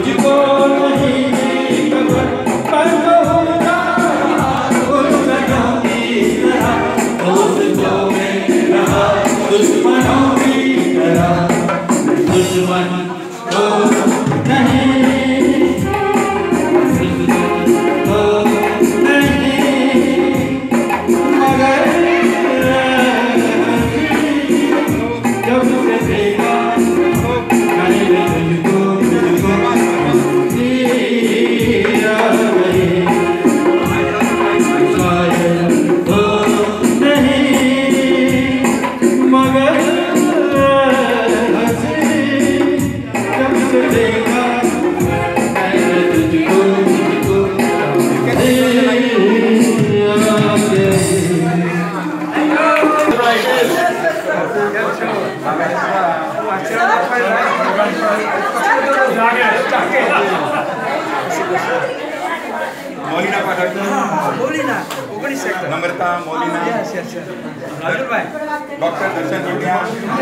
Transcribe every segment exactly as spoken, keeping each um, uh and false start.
Molina Padak. Molina. Oganis sector. Namrata Molina. Yes, yes, yes. Rajendra bhai. Doctor Darshan India.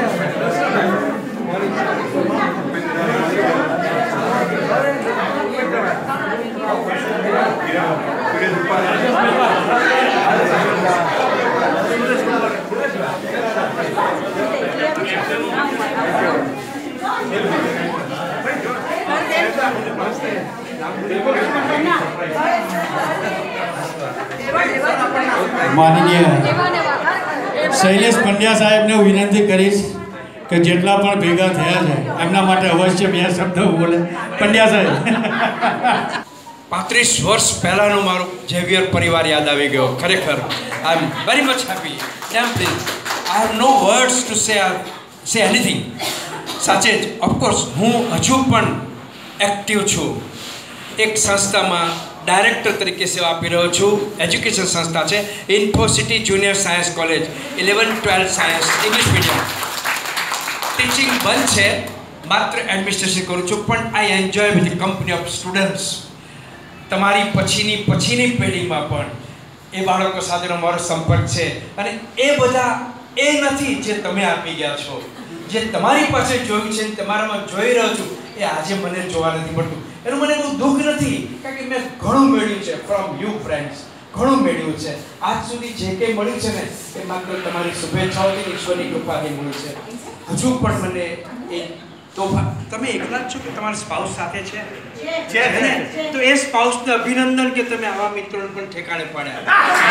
माननीय शैलेश पंड्या साहेब ने विनंती करीश कि जेटला पण भेगा थया छे एमना माटे अवश्य બે શબ્દ બોલે. पंड्या साहेब. પાંત્રીસ વર્ષ પહેલાનો મારો ઝેવિયર પરિવાર યાદ આવી ગયો. ખરેખર I am very much happy. કેમ please I have no words to say say anything. સાચે જ ઓફકોર્સ હું હજુ પણ એક્ટિવ છું. એક સંસ્થામાં ડાયરેક્ટર તરીકે સેવા આપી રહ્યો છું. એજ્યુકેશન સંસ્થા છે Infocity junior science college. Eleven twelfth science English medium. Teaching બંધ છે, માત્ર એડમિનિસ્ટ્રેશન કરું છું. પણ I enjoy with the company of students. તમારી પછીની પછીની પેઢીમાં પણ એ બાળકો સાથેનો મારો સંપર્ક છે. અને એ બધા એ નથી જે તમે આપી ગયા છો. જે તમારી પાસે જોયું છે, તમારામાં જોઈ રહ્યો છું, એ આજે મને જોવા નથી મળતું. એનું મને બહુ દુઃખ નથી, કારણ કે મેં ઘણું મેળવ્યું છે ફ્રોમ યુ ફ્રેન્ડ્સ. ઘણું મેળવ્યું છે. આજ સુધી જે કંઈ મળ્યું છે ને એ માત્ર તમારી શુભેચ્છાઓથી, ઈશ્વરની કૃપાથી મળ્યું છે. હજુ પણ મને એ તો તમે એકલા જ છો કે તમારા સ્પાઉસ સાથે છે? છે ને? તો એ સ્પાઉસને અભિનંદન કે તમે આવા મિત્રોને પણ ઠેકાણે પાડ્યા.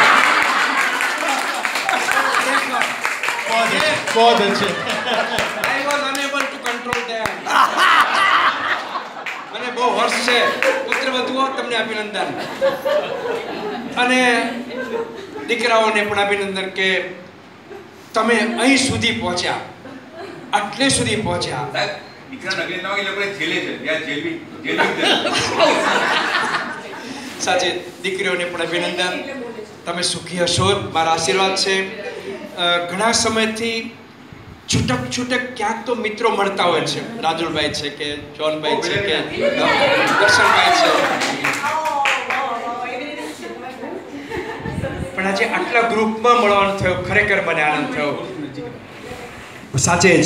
बहुत अच्छे. I was unable to control them. મને બહુ હર્ષ છે. પુત્ર વધુઓ તમને અભિનંદન. અને દીકરાઓને પણ અભિનંદન કે તમે અહીં સુધી પહોંચ્યા, આટલે સુધી પહોંચ્યા. સાચે દીકરીઓને પણ અભિનંદન. તમે સુખી હશો, મારા આશીર્વાદ છે. ઘણા સમયથી છૂટક છૂટક ક્યાંક તો મિત્રો મળતા હોય છે. રાજુલભાઈ છે કે જોનભાઈ છે કે દર્શનભાઈ છે, પણ આજે આટલા ગ્રુપમાં મળવાનું થયું, ખરેખર મને આનંદ થયો. સાચે જ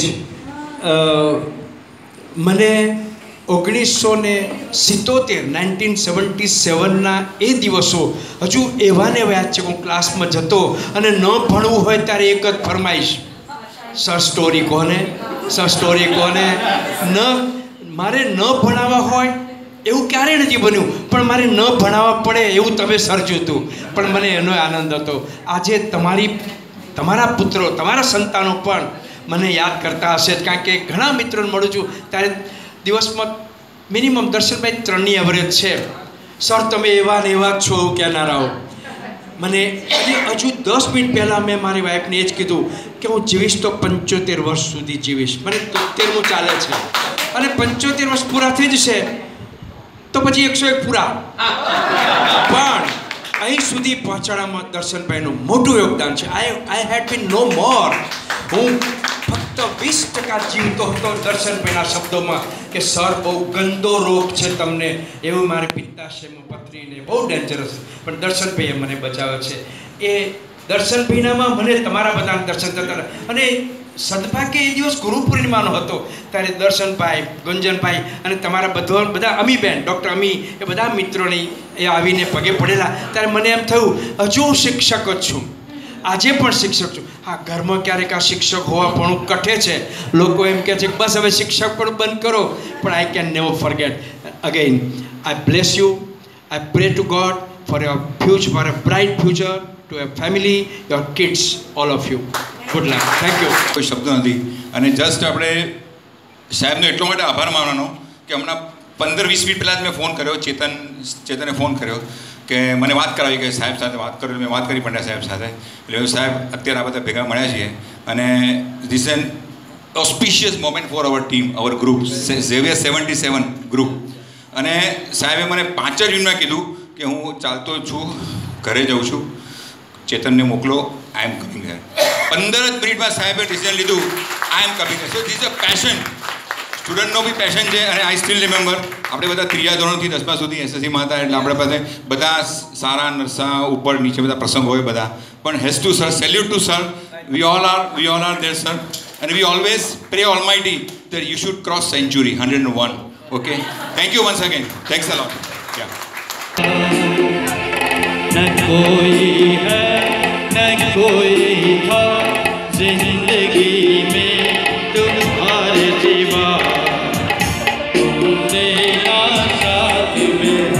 મને ઓગણીસો ને સિત્તોતેર નાઇન્ટીન સેવન્ટી સેવનના એ દિવસો હજુ એવા ને એવા છે. હું ક્લાસમાં જતો અને ન ભણવું હોય ત્યારે એક જ ફરમાઈશ, સર સ્ટોરી કોને, સર સ્ટોરી કોને. ન મારે ન ભણાવવા હોય એવું ક્યારેય નથી બન્યું, પણ મારે ન ભણાવવા પડે એવું તમે સર્જ્યું હતું. પણ મને એનો આનંદ હતો. આજે તમારી તમારા પુત્રો, તમારા સંતાનો પણ મને યાદ કરતા હશે, કારણ કે ઘણા મિત્રોને મળું છું ત્યારે દિવસમાં મિનિમમ દર્શનભાઈ ત્રણની એવરેજ છે. સર તમે એવા ને એવા જ છો એવું કહેનારાઓ. મને હજુ દસ મિનિટ પહેલાં મેં મારી વાઈફને એ જ કીધું કે હું જીવીશ તો પંચોતેર વર્ષ સુધી જીવીશ. મને તોતેરમું ચાલે છે અને પંચોતેર વર્ષ પૂરા થઈ જશે તો પછી એકસો એક પૂરા. પણ અહીં સુધી પહોંચાડવામાં દર્શનભાઈનું મોટું યોગદાન છે. આઈ આઈ હેડ બીન નો મોર. હું ફક્ત વીસ ટકા જીવતો હતો દર્શનભાઈના શબ્દોમાં કે સર બહુ ગંદો રોગ છે તમને, એવું મારે પિત્તાશયમાં પથરીને બહુ ડેન્જરસ, પણ દર્શનભાઈએ મને બચાવ્યો છે. એ દર્શનભાઈનામાં મને તમારા બધાના દર્શન થતા. અને સદભાગ્ય એ દિવસ ગુરુ પૂર્ણિમાનો હતો. ત્યારે દર્શનભાઈ, ગુંજનભાઈ અને તમારા બધો બધા અમીબેન, ડૉક્ટર અમી, એ બધા મિત્રોને એ આવીને પગે પડેલા. ત્યારે મને એમ થયું હજુ હું શિક્ષક જ છું, આજે પણ શિક્ષક છું. હા, ઘરમાં ક્યારેક આ શિક્ષક હોવા પણ કઠે છે. લોકો એમ કહે છે બસ હવે શિક્ષક પણ બંધ કરો, પણ I can never forget. Again I bless you. I pray to God for your future, for a bright future, to your family, your kids, all of you. Good luck. Thank you. કોઈ શબ્દ નથી. અને just આપણે સાહેબનો એટલો માટે આભાર માનવાનો કે હમણાં પંદર વીસ મિનિટ પહેલાં જ મેં ફોન કર્યો, ચેતન ચેતને ફોન કર્યો કે મને વાત કરાવી કે સાહેબ સાથે વાત કરું. મેં વાત કરી પંડ્યા સાહેબ સાથે. એટલે સાહેબ અત્યારે આ બધા ભેગા મળ્યા છીએ અને this an auspicious moment for our team, our group, Xavier seventy seven group. અને સાહેબે મને પાંચ જ મિનિટમાં કીધું કે હું ચાલતો છું, ઘરે જાઉં છું, ચેતનને મોકલો, આઈ એમ કમિંગ હેર. પંદર જ મિનિટમાં સાહેબે ડિસિઝન લીધું, I am coming here. So this a passion, સ્ટુડન્ટનો બી પેશન છે. અને આઈ સ્ટીલ રિમેમ્બર આપણે બધા ત્રીજા ધોરણથી દસમા સુધી એસએસસીમાં હતા, એટલે આપણે પાસે બધા સારા નરસા ઉપર નીચે બધા પ્રસંગ હોય બધા. પણ has to sir, salute to sir. We all are we all are there sir. અને we always pray almighty that you should cross century one hundred one. Okay, thank you once again. Thanks a lot. Yeah. न कोई है न कोई था जिंदगी में तुम्हारे सिवा, तुमने ना साथ में